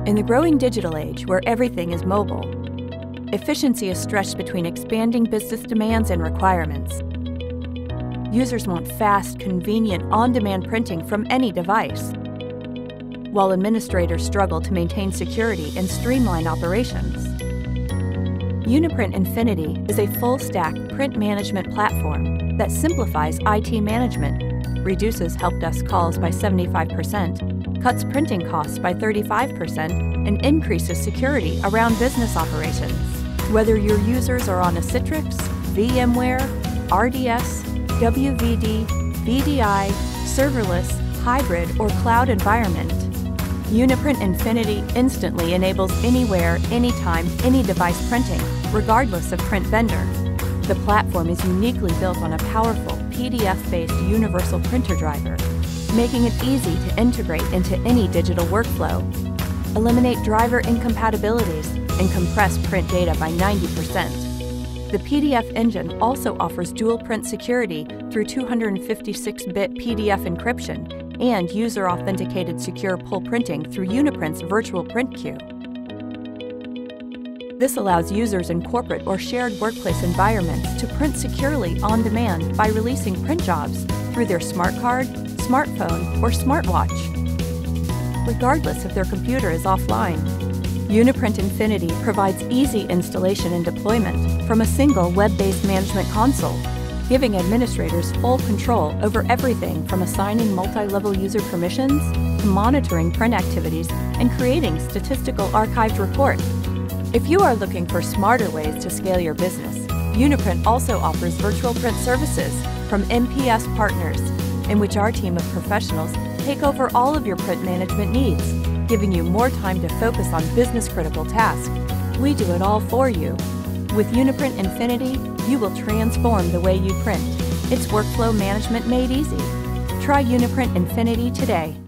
In the growing digital age, where everything is mobile, efficiency is stretched between expanding business demands and requirements. Users want fast, convenient, on-demand printing from any device, while administrators struggle to maintain security and streamline operations. UniPrint Infinity is a full-stack print management platform that simplifies IT management, reduces help desk calls by 75%, cuts printing costs by 35%, and increases security around business operations. Whether your users are on a Citrix, VMware, RDS, WVD, VDI, serverless, hybrid, or cloud environment, UniPrint Infinity instantly enables anywhere, anytime, any device printing, regardless of print vendor. The platform is uniquely built on a powerful PDF-based universal printer driver, making it easy to integrate into any digital workflow, eliminate driver incompatibilities, and compress print data by 90%. The PDF engine also offers dual print security through 256-bit PDF encryption and user-authenticated secure pull printing through UniPrint's virtual print queue. This allows users in corporate or shared workplace environments to print securely on demand by releasing print jobs through their smart card, smartphone, or smartwatch, regardless if their computer is offline. UniPrint Infinity provides easy installation and deployment from a single web-based management console, giving administrators full control over everything from assigning multi-level user permissions to monitoring print activities and creating statistical archived reports. If you are looking for smarter ways to scale your business, UniPrint also offers virtual print services from MPS partners, in which our team of professionals take over all of your print management needs, giving you more time to focus on business-critical tasks. We do it all for you. With UniPrint Infinity, you will transform the way you print. It's workflow management made easy. Try UniPrint Infinity today.